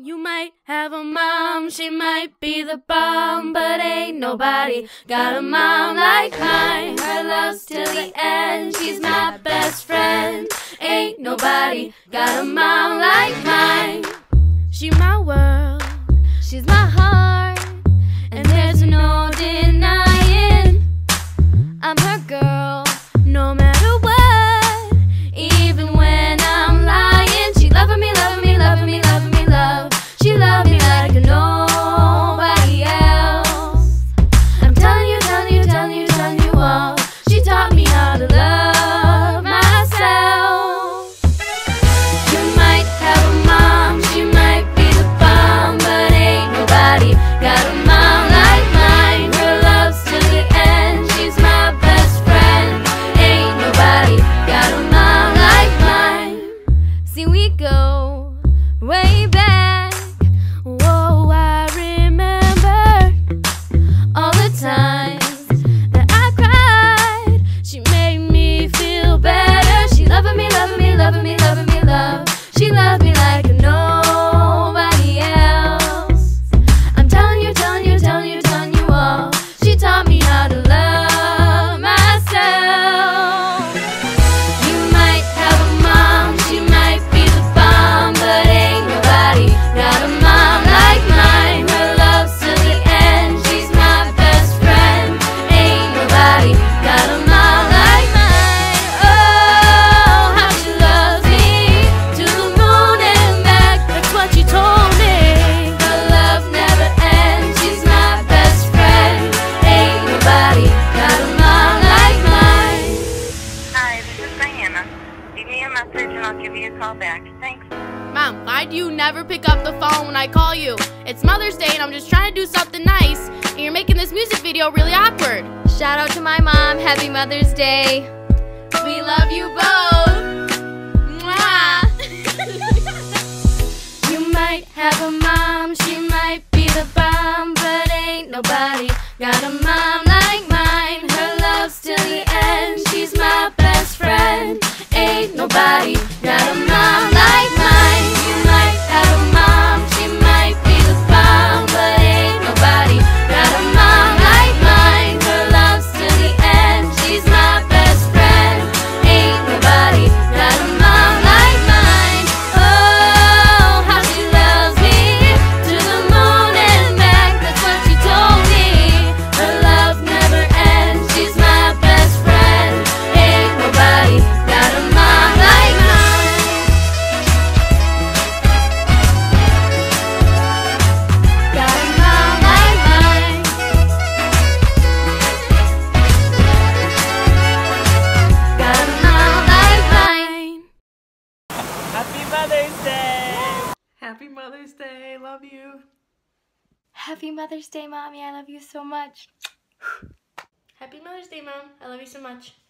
You might have a mom, she might be the bomb, but ain't nobody got a mom like mine. Her love's till the end, she's my best friend. Ain't nobody got a mom like mine. She my world, she's my heart, and there's no denying I'm her girl, no matter what. Even when I'm lying, she loving me, loving me, loving me, loving me, love. She loved me like nobody else. I'm telling you, telling you, telling you, telling you all. She taught me how to love myself. You might have a mom, she might be the bomb, but ain't nobody got a mom like mine. Her love's till the end, she's my best friend. Ain't nobody got a mom like mine. See, we go way back. Whoa, I remember all the times that I cried. She made me feel better. She loving me, loving me, loving me, loving me, love. She loved me like nobody else. I'm telling you, telling you, telling you, telling you all. She taught me how to love myself. You might have a mom, she might be the bomb, but ain't nobody got a mom like mine. Her love's till the end, she's my best friend. Ain't nobody got a mom like mine. Oh, how she loves me, to the moon and back, that's what she told me. Her love never ends, she's my best friend. Ain't nobody got a mom like mine. Hi, this is Diana. Leave me a message and I'll give you a call back. Thanks. Mom, why do you never pick up the phone when I call you? It's Mother's Day and I'm just trying to do something nice, and you're making this music video really awkward. Shout out to my mom, happy Mother's Day. We love you both. Mwah. You might have a mom, she might be the bomb, but ain't nobody got a mom like mine. Her love's till the end, she's my best friend. Ain't nobody got a mom like mine. You might have a mom, she might be the bomb, but ain't nobody got a mom like mine. Her love's till the end, she's my best friend. Ain't nobody got a mom like mine. Oh, how she loves me, to the moon and back, that's what she told me. Her love never ends, she's my best friend. Ain't nobody got a mom like mine. Got a mom like mine. Got a mom like mine. Happy Mother's Day! Happy Mother's Day, love you. Happy Mother's Day, Mommy. I love you so much. Happy Mother's Day, Mom. I love you so much.